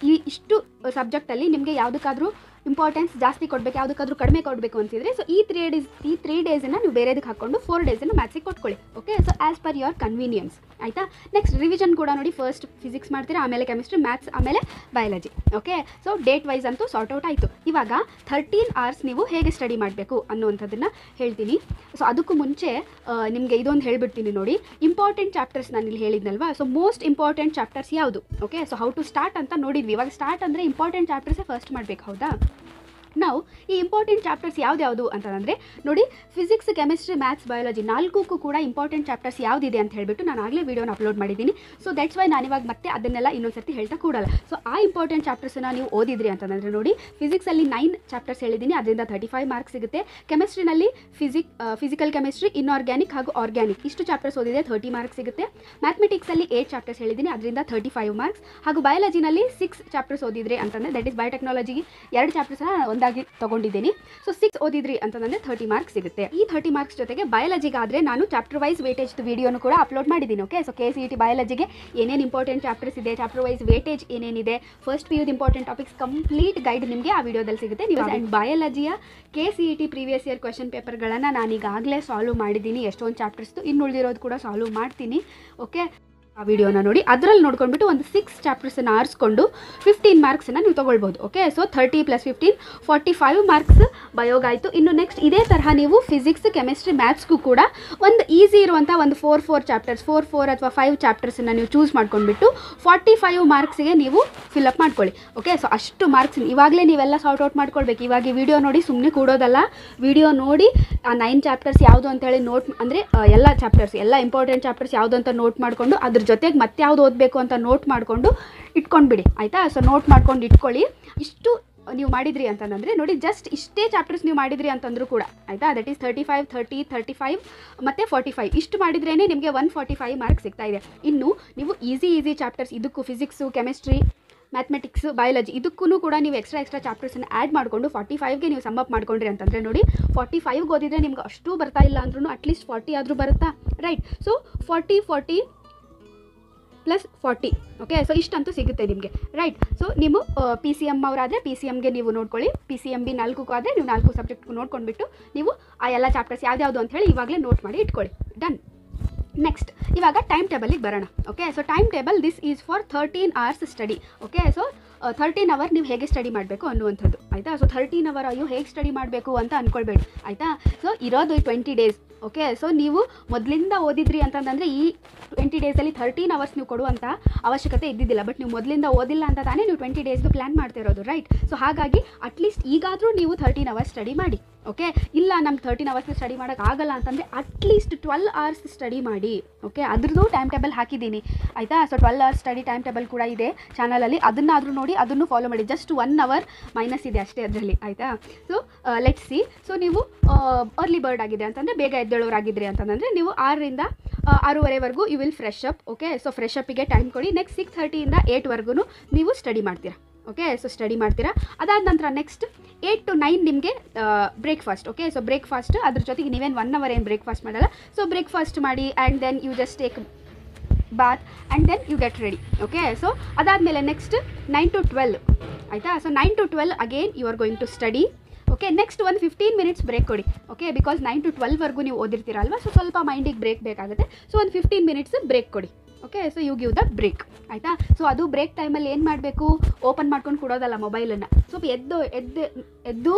ಈ ಇಷ್ಟು ಸಬ್ಜೆಕ್ಟಲ್ಲಿ ನಿಮಗೆ ಯಾವುದಕ್ಕಾದರೂ ಇಂಪಾರ್ಟೆನ್ಸ್ ಜಾಸ್ತಿ ಕೊಡಬೇಕು, ಯಾವುದಕ್ಕಾದ್ರೂ ಕಡಿಮೆ ಕೊಡಬೇಕು ಅಂತಿದ್ರೆ ಸೊ ಈ ತ್ರೀ ಡೇಸ್ ಈ ತ್ರೀ ಡೇಸನ್ನು ನೀವು ಬೇರೆದಕ್ಕೆ ಹಾಕ್ಕೊಂಡು ಫೋರ್ ಡೇಸನ್ನು ಮ್ಯಾಥ್ಸಿಗೆ ಕೊಟ್ಕೊಳ್ಳಿ. Okay, so as per your convenience ಆಯಿತಾ. ನೆಕ್ಸ್ಟ್ ರಿವಿಷನ್ ಕೂಡ ನೋಡಿ, ಫಸ್ಟ್ ಫಿಸಿಕ್ಸ್ ಮಾಡ್ತೀರಾ, ಆಮೇಲೆ ಕೆಮಿಸ್ಟ್ರಿ, ಮ್ಯಾಥ್ಸ್, ಆಮೇಲೆ biology. Okay, so date wise ಅಂತೂ ಸಾರ್ಟ್ ಔಟ್ ಆಯಿತು. ಇವಾಗ ಥರ್ಟೀನ್ ಅವರ್ಸ್ ನೀವು ಹೇಗೆ ಸ್ಟಡಿ ಮಾಡಬೇಕು ಅನ್ನುವಂಥದ್ದನ್ನು ಹೇಳ್ತೀನಿ. ಸೊ ಅದಕ್ಕೂ ಮುಂಚೆ ನಿಮಗೆ ಇದೊಂದು ಹೇಳ್ಬಿಡ್ತೀನಿ ನೋಡಿ, ಇಂಪಾರ್ಟೆಂಟ್ ಚಾಪ್ಟರ್ಸ್ ನಾನು ಇಲ್ಲಿ ಹೇಳಿದ್ನಲ್ವಾ, ಸೊ ಮೋಸ್ಟ್ ಇಂಪಾರ್ಟೆಂಟ್ ಚಾಪ್ಟರ್ಸ್ ಯಾವುದು. Okay, so how to start ಅಂತ ನೋಡಿದ್ವಿ. ಇವಾಗ ಸ್ಟಾರ್ಟ್ ಅಂದರೆ ಇಂಪಾರ್ಟೆಂಟ್ ಚಾಪ್ಟರ್ಸೇ ಫಸ್ಟ್ ಮಾಡಬೇಕು, ಹೌದಾ. ನಾವು ಈ ಇಂಪಾರ್ಟೆಂಟ್ ಚಾಪ್ಟರ್ಸ್ ಯಾವ್ದು ಅಂತಂದರೆ ನೋಡಿ, ಫಿಸಿಕ್ಸ್, ಕೆಮಿಸ್ಟ್ರಿ, ಮ್ಯಾಥ್ಸ್, ಬಯಾಲಜಿ ನಾಲ್ಕಕ್ಕೂ ಕೂಡ ಇಂಪಾರ್ಟೆಂಟ್ ಚಾಪ್ಟರ್ಸ್ ಯಾವುದಿದೆ ಅಂತ ಹೇಳಿಬಿಟ್ಟು ನಾನು ಆಗಲೇ ವೀಡಿಯೋನ ಅಪ್ಲೋಡ್ ಮಾಡಿದ್ದೀನಿ. ಸೊ ದಟ್ಸ್ ವೈ ನಾನು ಇವಾಗ ಮತ್ತೆ ಅದನ್ನೆಲ್ಲ ಇನ್ನೊಂದು ಸರ್ತಿ ಹೇಳ್ತಾ ಕೂಡಲ್ಲ. ಸೊ ಆ ಇಂಪಾರ್ಟೆಂಟ್ ಚಾಪ್ಟರ್ಸನ್ನು ನೀವು ಓದಿದ್ರಿ ಅಂತಂದರೆ ನೋಡಿ, ಫಿಸಿಕ್ಸಲ್ಲಿ ನೈನ್ ಚಾಪ್ಟರ್ಸ್ ಹೇಳಿದ್ದೀನಿ, ಅದರಿಂದ ತರ್ಟಿ ಫೈವ್ ಮಾರ್ಕ್ಸ್ ಸಿಗುತ್ತೆ. ಕೆಮಿಸ್ಟ್ರಿನಲ್ಲಿ ಫಿಸಿಕ್ ಫಿಸಿಕಲ್ ಕೆಮಿಸ್ಟ್ರಿ, ಇನ್ಆರ್ಗ್ಯಾನಿಕ್ ಹಾಗೂ ಆರ್ಗ್ಯಾನಿಕ್ ಇಷ್ಟು ಚಾಪ್ಟರ್ಸ್ ಓದಿದೆ, ತರ್ಟಿ ಮಾರ್ಕ್ಸ್ ಸಿಗುತ್ತೆ. ಮ್ಯಾಥಮೆಟಿಕ್ಸಲ್ಲಿ ಏಟ್ ಚಾಪ್ಟರ್ಸ್ ಹೇಳಿದ್ದೀನಿ, ಅದರಿಂದ ತರ್ಟಿ ಫೈವ್ ಮಾರ್ಕ್ಸ್. ಹಾಗೂ ಬಯಾಲಜಿನಲ್ಲಿ ಸಿಕ್ಸ್ ಚಾಪ್ಟರ್ಸ್ ಓದಿದ್ರಿ ಅಂತಂದರೆ ದಟ್ ಇಸ್ ಬಯೋಟೆಕ್ನಾಲಜಿಗೆ ಎರಡು ಚಾಪ್ಟರ್ಸ್ನ ಒಂದಾಗಿ ತಗೊಂಡಿದ್ದೀನಿ. ಸೊ ಸಿಕ್ಸ್ ಓದಿದ್ರಿ ಅಂತಂದರೆ ತರ್ಟಿ ಮಾರ್ಕ್ಸ್ ಸಿಗುತ್ತೆ. ಈ ತರ್ಟಿ ಮಾರ್ಕ್ಸ್ ಜೊತೆಗೆ ಬಯಾಲಜಿಗಾದರೆ ನಾನು ಚಾಪ್ಟರ್ ವೈಸ್ ವೇಟೇಜ್ ವಿಡಿಯೋನು ಕೂಡ ಅಪ್ಲೋಡ್ ಮಾಡಿದ್ದೀನಿ. Okay, so K C E T ಬಯಾಲಜಿಗೆ ಏನೇನು ಇಂಪಾರ್ಟೆಂಟ್ ಚಾಪ್ಟರ್ಸ್ ಇದೆ, ಚಾಪ್ಟರ್ ವೈಸ್ ವೇಟೇಜ್ ಏನೇನಿದೆ, ಫಸ್ಟ್ ಪಿ ಯುದು ಇಂಪಾರ್ಟೆಂಟ್ ಟಾಪಿಕ್ಸ್ ಕಂಪ್ಲೀಟ್ ಗೈಡ್ ನಿಮಗೆ ಆ ವಿಡಿಯೋದಲ್ಲಿ ಸಿಗುತ್ತೆ. ನೀವು ಆ್ಯಂಡ್ ಬಯಾಲಜಿಯ K C E T previous year question ಪೇಪರ್ಗಳನ್ನು ನಾನು ಈಗಾಗಲೇ ಸಾಲ್ವ್ ಮಾಡಿದ್ದೀನಿ. ಎಷ್ಟೊಂದು ಚಾಪ್ಟರ್ಸ್ದು ಇನ್ನು ಉಳಿದಿರೋದು ಕೂಡ ಸಾಲ್ವ್ ಮಾಡ್ತೀನಿ. ಓಕೆ, ಆ ವಿಡಿಯೋನ ನೋಡಿ, ಅದರಲ್ಲಿ ನೋಡ್ಕೊಂಡ್ಬಿಟ್ಟು ಒಂದು ಸಿಕ್ಸ್ ಚಾಪ್ಟರ್ಸನ್ನು ಆರಿಸ್ಕೊಂಡು ಫಿಫ್ಟೀನ್ ಮಾರ್ಕ್ಸನ್ನು ನೀವು ತೊಗೊಳ್ಬೋದು. Okay, so thirty plus fifteen forty five marks ಬಯೋಗಾಯಿತು. ಇನ್ನು ನೆಕ್ಸ್ಟ್ ಇದೇ ತರಹ ನೀವು ಫಿಸಿಕ್ಸ್, ಕೆಮಿಸ್ಟ್ರಿ, ಮ್ಯಾಥ್ಸ್ಗೂ ಕೂಡ ಒಂದು ಈಸಿ ಇರುವಂಥ ಒಂದು four four chapters four four ಅಥವಾ ಫೈವ್ ಚಾಪ್ಟರ್ಸನ್ನು ನೀವು ಚೂಸ್ ಮಾಡ್ಕೊಂಡ್ಬಿಟ್ಟು ಫಾರ್ಟಿ ಫೈವ್ ಮಾರ್ಕ್ಸಿಗೆ ನೀವು ಫಿಲಪ್ ಮಾಡ್ಕೊಳ್ಳಿ. ಓಕೆ, ಸೊ ಅಷ್ಟು ಮಾರ್ಕ್ಸ್ ಇವಾಗಲೇ ನೀವೆಲ್ಲ ಸಾರ್ಟ್ ಔಟ್ ಮಾಡ್ಕೊಳ್ಬೇಕು. ಇವಾಗ ಈ ವಿಡಿಯೋ ನೋಡಿ ಸುಮ್ಮನೆ ಕೂಡೋದಲ್ಲ, ವಿಡಿಯೋ ನೋಡಿ ಆ ನೈನ್ ಚಾಪ್ಟರ್ಸ್ ಯಾವುದು ಅಂತೇಳಿ ನೋಟ್ ಅಂದರೆ ಎಲ್ಲ ಚಾಪ್ಟರ್ಸ್ ಎಲ್ಲ ಇಂಪಾರ್ಟೆಂಟ್ ಚಾಪ್ಟರ್ಸ್ ಯಾವುದು ಅಂತ ನೋಟ್ ಮಾಡಿಕೊಂಡು ಅದ್ರ ಜೊತೆಗೆ ಮತ್ತೆ ಯಾವುದು ಓದಬೇಕು ಅಂತ ನೋಟ್ ಮಾಡಿಕೊಂಡು ಇಟ್ಕೊಂಡ್ಬಿಡಿ, ಆಯಿತಾ. ಸೊ ನೋಟ್ ಮಾಡ್ಕೊಂಡು ಇಟ್ಕೊಳ್ಳಿ. ಇಷ್ಟು ನೀವು ಮಾಡಿದ್ರಿ ಅಂತಂದರೆ ನೋಡಿ, ಜಸ್ಟ್ ಇಷ್ಟೇ ಚಾಪ್ಟರ್ಸ್ ನೀವು ಮಾಡಿದ್ರಿ ಅಂತಂದ್ರೂ ಕೂಡ ಆಯಿತಾ, that is thirty five thirty thirty five ಮತ್ತು ಫಾರ್ಟಿ ಫೈವ್ ಇಷ್ಟು ಮಾಡಿದ್ರೇ ನಿಮಗೆ ಒನ್ ಫಾರ್ಟಿ ಫೈವ್ ಮಾರ್ಕ್ಸ್ ಸಿಗ್ತಾ ಇದೆ. ಇನ್ನು ನೀವು ಈಸಿ ಈಸಿ ಚಾಪ್ಟರ್ಸ್ ಇದಕ್ಕೂ ಫಿಸಿಕ್ಸು, ಕೆಮಿಸ್ಟ್ರಿ, ಮ್ಯಾಥಮೆಟಿಕ್ಸ್, ಬಯಾಲಜಿ ಇದಕ್ಕೂ ಕೂಡ ನೀವು ಎಕ್ಸ್ಟ್ರಾ ಎಕ್ಸ್ಟ್ರಾ ಚಾಪ್ಟರ್ಸನ್ನು ಆ್ಯಡ್ ಮಾಡಿಕೊಂಡು ಫಾರ್ಟಿ ಫೈವ್ಗೆ ನೀವು ಸಮ್ ಅಪ್ ಮಾಡ್ಕೊಂಡ್ರಿ ಅಂತಂದರೆ ನೋಡಿ, ಫಾರ್ಟಿ ಫೈವ್ಗೆ ಓದಿದ್ರೆ ನಿಮ್ಗೆ ಅಷ್ಟು ಬರ್ತಾ ಇಲ್ಲ ಅಂದ್ರೂ ಅಟ್ಲೀಸ್ಟ್ ಫಾರ್ಟಿ ಆದರೂ ಬರುತ್ತಾ, right. So forty forty plus forty okay, so ಇಷ್ಟಂತೂ ಸಿಗುತ್ತೆ ನಿಮಗೆ, ರೈಟ್. ಸೊ ನೀವು ಪಿ ಸಿ ಎಮ್ ಅವರಾದರೆ ಪಿ ಸಿ ಎಮ್ಗೆ ನೀವು ನೋಡ್ಕೊಳ್ಳಿ, ಪಿ ಸಿ ಎಮ್ ಬಿ ನಾಲ್ಕು ಆದರೆ ನೀವು ನಾಲ್ಕು ಸಬ್ಜೆಕ್ಟ್ಗೂ ನೋಡ್ಕೊಂಡ್ಬಿಟ್ಟು ನೀವು ಆ ಎಲ್ಲ ಚಾಪ್ಟರ್ಸ್ ಯಾವ್ದು ಅಂತ ಹೇಳಿ ಇವಾಗಲೇ ನೋಟ್ ಮಾಡಿ ಇಟ್ಕೊಳ್ಳಿ. ಡನ್. ನೆಕ್ಸ್ಟ್ ಇವಾಗ ಟೈಮ್ ಟೇಬಲಿಗೆ ಬರೋಣ. Okay, so time table this is for thirteen hours study. Okay, so thirteen hour ನೀವು ಹೇಗೆ ಸ್ಟಡಿ ಮಾಡಬೇಕು ಅನ್ನುವಂಥದ್ದು, ಆಯಿತಾ. ಸೊ ಥರ್ಟೀನ್ ಅವರ್ ಅಯ್ಯೋ ಹೇಗೆ ಸ್ಟಡಿ ಮಾಡಬೇಕು ಅಂತ ಅಂದ್ಕೊಳ್ಬೇಡಿ, ಆಯಿತಾ. ಸೊ ಇರೋದು ಟ್ವೆಂಟಿ ಡೇಸ್. ಓಕೆ, ಸೊ ನೀವು ಮೊದಲಿಂದ ಓದಿದ್ರಿ ಅಂತಂದರೆ ಈ ಟ್ವೆಂಟಿ ಡೇಸಲ್ಲಿ ಥರ್ಟೀನ್ ಅವರ್ಸ್ ನೀವು ಕೊಡುವಂಥ ಅವಶ್ಯಕತೆ ಇದ್ದಿದ್ದಿಲ್ಲ. ಬಟ್ ನೀವು ಮೊದಲಿಂದ ಓದಿಲ್ಲ ಅಂತ ತಾನೇ ನೀವು ಟ್ವೆಂಟಿ ಡೇಸ್ದು ಪ್ಲ್ಯಾನ್ ಮಾಡ್ತಾ ಇರೋದು, ರೈಟ್. ಸೊ ಹಾಗಾಗಿ ಅಟ್ಲೀಸ್ಟ್ ಈಗಾದರೂ ನೀವು ಥರ್ಟೀನ್ ಅವರ್ಸ್ ಸ್ಟಡಿ ಮಾಡಿ. ಓಕೆ, ಇಲ್ಲ ನಮ್ಗೆ ಥರ್ಟೀನ್ ಅವರ್ಸ್ ಸ್ಟಡಿ ಮಾಡೋಕ್ಕಾಗಲ್ಲ ಅಂತಂದರೆ ಅಟ್ಲೀಸ್ಟ್ ಟ್ವೆಲ್ ಅವರ್ಸ್ ಸ್ಟಡಿ ಮಾಡಿ. ಓಕೆ, ಅದ್ರದ್ದು ಟೈಮ್ ಟೇಬಲ್ ಹಾಕಿದ್ದೀನಿ, ಆಯಿತಾ. So twelve hours study time table ಕೂಡ ಇದೆ ಚಾನಲಲ್ಲಿ, ಅದನ್ನಾದರೂ ನೋಡಿ, ಅದನ್ನು ಫಾಲೋ ಮಾಡಿ. ಜಸ್ಟ್ ಒನ್ ಅವರ್ ಮೈನಸ್ ಇದೆ ಅಷ್ಟೇ ಅದರಲ್ಲಿ, ಆಯಿತಾ. So let's see. ಸೊ ನೀವು ಅರ್ಲಿ ಬರ್ಡ್ ಆಗಿದೆ ಅಂತಂದರೆ ಬೇಗ ಎದ್ದೇಳೋರಾಗಿದ್ರಿ ಅಂತಂದರೆ ನೀವು ಆರರಿಂದ ಆರೂವರೆವರೆಗೂ you will fresh up. Okay, so fresh ಅಪ್ಪಿಗೆ ಟೈಮ್ ಕೊಡಿ. ನೆಕ್ಸ್ಟ್ ಸಿಕ್ಸ್ ಥರ್ಟಿಯಿಂದ ಏಟ್ವರೆಗೂ ನೀವು ಸ್ಟಡಿ ಮಾಡ್ತೀರಾ. ಓಕೆ, ಸೊ ಸ್ಟಡಿ ಮಾಡ್ತೀರಾ. ಅದಾದ ನಂತರ ನೆಕ್ಸ್ಟ್ ಏಯ್ಟ್ ಟು ನೈನ್ ನಿಮಗೆ ಬ್ರೇಕ್ಫಾಸ್ಟ್. ಓಕೆ, ಸೊ ಬ್ರೇಕ್ಫಾಸ್ಟ್ ಅದ್ರ ಜೊತೆಗೆ ನೀವೇನು ಒನ್ ಅವರ್ ಏನು ಬ್ರೇಕ್ಫಾಸ್ಟ್ ಮಾಡಲ್ಲ. ಸೊ ಬ್ರೇಕ್ಫಾಸ್ಟ್ ಮಾಡಿ and then you just take bath and then you get ready. Okay, so ಅದಾದಮೇಲೆ ನೆಕ್ಸ್ಟ್ ನೈನ್ ಟು ಟ್ವೆಲ್ ಆಯಿತಾ. So nine to twelve again you are going to study. Okay, next ಒಂದು fifteen minutes break ಕೊಡಿ. Okay, because nine to ಟ್ವೆಲ್ವರೆಗೂ ನೀವು ಓದಿರ್ತೀರಲ್ವ, so ಸ್ವಲ್ಪ ಮೈಂಡಿಗೆ break ಬೇಕಾಗುತ್ತೆ. ಸೊ ಒಂದು ಫಿಫ್ಟೀನ್ ಮಿನಿಟ್ಸ್ ಬ್ರೇಕ್ ಕೊಡಿ. Okay, so you give the break, ಆಯಿತಾ. ಸೊ ಅದು ಬ್ರೇಕ್ ಟೈಮಲ್ಲಿ ಏನು ಮಾಡಬೇಕು, ಓಪನ್ ಮಾಡ್ಕೊಂಡು ಕೊಡೋದಲ್ಲ ಮೊಬೈಲನ್ನು. ಸ್ವಲ್ಪ ಎದ್ದು ಎದ್ದು ಎದ್ದು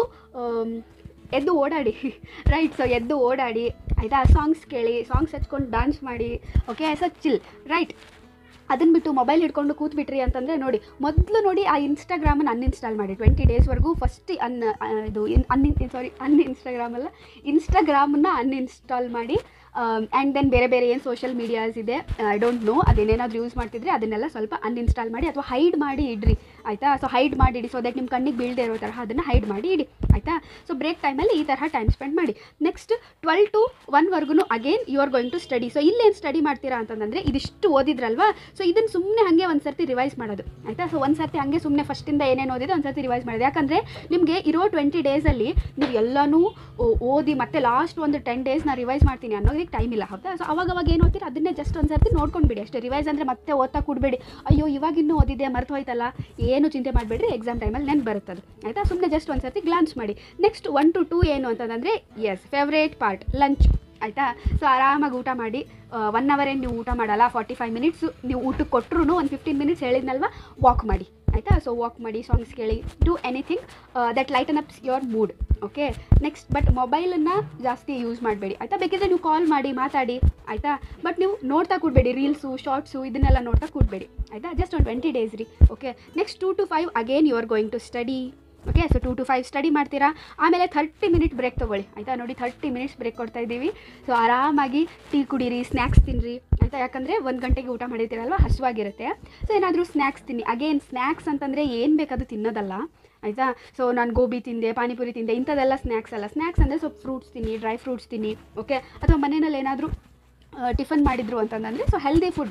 ಎದ್ದು ಓಡಾಡಿ, ರೈಟ್. ಸೊ ಎದ್ದು ಓಡಾಡಿ, ಆಯಿತಾ. ಸಾಂಗ್ಸ್ ಕೇಳಿ, ಸಾಂಗ್ಸ್ ಹಚ್ಕೊಂಡು ಡ್ಯಾನ್ಸ್ ಮಾಡಿ. Okay, so chill, right. ಅದನ್ನು ಬಿಟ್ಟು ಮೊಬೈಲ್ ಹಿಡ್ಕೊಂಡು ಕೂತ್ಬಿಟ್ರಿ ಅಂತಂದರೆ ನೋಡಿ, ಮೊದಲು ನೋಡಿ ಆ ಇನ್ಸ್ಟಾಗ್ರಾಮನ್ನು ಅನ್ಇನ್ಸ್ಟಾಲ್ ಮಾಡಿ. ಟ್ವೆಂಟಿ ಡೇಸ್ವರೆಗೂ ಫಸ್ಟ್ ಅನ್ ಇದು ಅನ್ ಸಾರಿ ಅನ್ ಇನ್ಸ್ಟಾಗ್ರಾಮಲ್ಲ ಇನ್ಸ್ಟಾಗ್ರಾಮನ್ನು ಅನ್ಇನ್ಸ್ಟಾಲ್ ಮಾಡಿ. ಆ್ಯಂಡ್ ದೆನ್ ಬೇರೆ ಬೇರೆ ಏನು ಸೋಷಿಯಲ್ ಮೀಡಿಯಾಸ್ ಇದೆ, ಐ ಡೋಂಟ್ ನೋ, ಅದೇನೇನಾದರೂ ಯೂಸ್ ಮಾಡ್ತಿದ್ರೆ ಅದನ್ನೆಲ್ಲ ಸ್ವಲ್ಪ ಅನ್ಇನ್ಸ್ಟಾಲ್ ಮಾಡಿ ಅಥವಾ ಹೈಡ್ ಮಾಡಿ ಇಡ್ರಿ, ಆಯಿತಾ. ಸೊ ಹೈಡ್ ಮಾಡಿ ಇಡಿ, ಸೊ ದಟ್ ನಿಮ್ಮ ಕಣ್ಣಿಗೆ ಬೀಳದೆ ಇರೋ ತರಹ ಅದನ್ನು ಹೈಡ್ ಮಾಡಿ ಇಡಿ, ಆಯಿತಾ. ಸೊ ಬ್ರೇಕ್ ಟೈಮಲ್ಲಿ ಈ ತರಹ ಟೈಮ್ ಸ್ಪೆಂಡ್ ಮಾಡಿ. ನೆಕ್ಸ್ಟ್ ಟ್ವೆಲ್ ಟು ಒನ್ವರೆಗೂ again you are going to study. So ಇಲ್ಲೇನು ಸ್ಟಡಿ ಮಾಡ್ತೀರಾ ಅಂತಂದರೆ ಇದಿಷ್ಟು ಓದಿದ್ರಲ್ವಾ, ಸೊ ಇದನ್ನು ಸುಮ್ಮನೆ ಹಾಗೆ ಒಂದು ಸರ್ತಿ ರಿವೈಸ್ ಮಾಡೋದು, ಆಯಿತಾ. ಸೊ ಒಂದು ಸರ್ತಿ ಹಾಗೆ ಸುಮ್ಮನೆ ಫಸ್ಟಿಂದ ಏನೇನು ಓದಿದೆ ಒಂದು ಸರ್ತಿ ರಿವೈಸ್ ಮಾಡೋದು. ಯಾಕಂದರೆ ನಿಮಗೆ ಇರೋ ಟ್ವೆಂಟಿ ಡೇಸಲ್ಲಿ ನೀವು ಎಲ್ಲನೂ ಓದಿ ಮತ್ತೆ ಲಾಸ್ಟ್ ಒಂದು ಟೆನ್ ಡೇಸ್ನ ರಿವೈಸ್ ಮಾಡ್ತೀನಿ ಅನ್ನೋದಕ್ಕೆ ಓದೋದಕ್ಕೆ ಟೈಮ್ ಇಲ್ಲ ಹೌದಾ. ಸೊ ಅವಾಗ ಅವಾಗ ಏನು ಓದ್ತೀರ ಅದನ್ನೇ ಜಸ್ಟ್ ಒಂದು ಸರ್ತಿ ನೋಡ್ಕೊಂಡು ಬಿಡಿ ಅಷ್ಟೇ. ರಿವೈಸ್ ಅಂದರೆ ಮತ್ತೆ ಓದ್ತಾ ಕೂಡಬೇಡಿ, ಅಯ್ಯೋ ಇವಾಗ ಇನ್ನೂ ಓದಿದೆ ಮರ್ತು ಹೋಯ್ತಲ್ಲ, ಏನು ಚಿಂತೆ ಮಾಡಬೇಡ್ರಿ, ಎಕ್ಸಾಮ್ ಟೈಮಲ್ಲಿ ನೆನ್ಪು ಬರುತ್ತದೆ ಆಯಿತಾ. ಸುಮ್ಮನೆ ಜಸ್ಟ್ ಒಂದು ಸರ್ತಿ ಗ್ಲಾನ್ಸ್ ಮಾಡಿ. ನೆಕ್ಸ್ಟ್ ಒನ್ ಟು ಟೂ ಏನು ಅಂತಂದರೆ ಎಸ್ ಫೇವ್ರೇಟ್ ಪಾರ್ಟ್ ಲಂಚ್ ಆಯಿತಾ. ಸೊ ಆರಾಮಾಗಿ ಊಟ ಮಾಡಿ, ಒನ್ ಅವರ್ ಏನು ನೀವು ಊಟ ಮಾಡಲ್ಲ, ಫಾರ್ಟಿ ಫೈವ್ ಮಿನಿಟ್ಸು ನೀವು ಊಟಕ್ಕೆ ಕೊಟ್ಟರು ಒಂದು ಫಿಫ್ಟೀನ್ ಮಿನಿಟ್ಸ್ ಹೇಳಿದ್ನಲ್ವ ವಾಕ್ ಮಾಡಿ ಆಯಿತಾ. ಸೊ ವಾಕ್ ಮಾಡಿ, ಸಾಂಗ್ಸ್ ಕೇಳಿ, do anything that lighten ups your mood okay. Next but ಮೊಬೈಲನ್ನು ಜಾಸ್ತಿ ಯೂಸ್ ಮಾಡಬೇಡಿ ಆಯಿತಾ. ಬೇಕಿದ್ರೆ ನೀವು ಕಾಲ್ ಮಾಡಿ ಮಾತಾಡಿ ಆಯಿತಾ, ಬಟ್ ನೀವು ನೋಡ್ತಾ ಕೂಡಬೇಡಿ ರೀಲ್ಸು ಶಾರ್ಟ್ಸು ಇದನ್ನೆಲ್ಲ ನೋಡ್ತಾ ಕೂಡಬೇಡಿ ಆಯಿತಾ. ಜಸ್ಟ್ ಒಂದು ಟ್ವೆಂಟಿ ಡೇಸ್ ರೀ okay. Next two to five again you are going to study okay. So two to five study ಮಾಡ್ತೀರಾ, ಆಮೇಲೆ ಥರ್ಟಿ ಮಿನಿಟ್ ಬ್ರೇಕ್ ತೊಗೊಳ್ಳಿ ಆಯಿತಾ. ನೋಡಿ ಥರ್ಟಿ ಮಿನಿಟ್ಸ್ ಬ್ರೇಕ್ ಕೊಡ್ತಾ ಇದ್ದೀವಿ. ಸೊ ಆರಾಮಾಗಿ ಟೀ ಕುಡೀರಿ, ಸ್ನ್ಯಾಕ್ಸ್ ತಿನ್ನಿರಿ ಆಯಿತಾ. ಯಾಕಂದರೆ ಒಂದು ಗಂಟೆಗೆ ಊಟ ಮಾಡಿರ್ತೀರಲ್ವ, ಹಸುವಾಗಿರುತ್ತೆ. ಸೊ ಏನಾದರೂ ಸ್ನ್ಯಾಕ್ಸ್ ತಿನ್ನಿ. ಅಗೇನ್ ಸ್ನ್ಯಾಕ್ಸ್ ಅಂತಂದರೆ ಏನು ಬೇಕಾದರೂ ತಿನ್ನೋದಲ್ಲ ಆಯಿತಾ. ಸೊ ನಾನು ಗೋಬಿ ತಿಂದೆ, ಪಾನಿಪುರಿ ತಿಂದೆ, ಇಂಥದ್ದೆಲ್ಲ ಸ್ನ್ಯಾಕ್ಸ್ ಅಲ್ಲ. ಸ್ನ್ಯಾಕ್ಸ್ ಅಂದರೆ ಸ್ವಲ್ಪ ಫ್ರೂಟ್ಸ್ ತಿನ್ನಿ, ಡ್ರೈ ಫ್ರೂಟ್ಸ್ ತಿನ್ನಿ ಓಕೆ. ಅಥವಾ ಮನೆಯಲ್ಲಿ ಏನಾದರೂ ಟಿಫನ್ ಮಾಡಿದ್ರು ಅಂತಂದರೆ ಸೊ ಹೆಲ್ದಿ ಫುಡ್,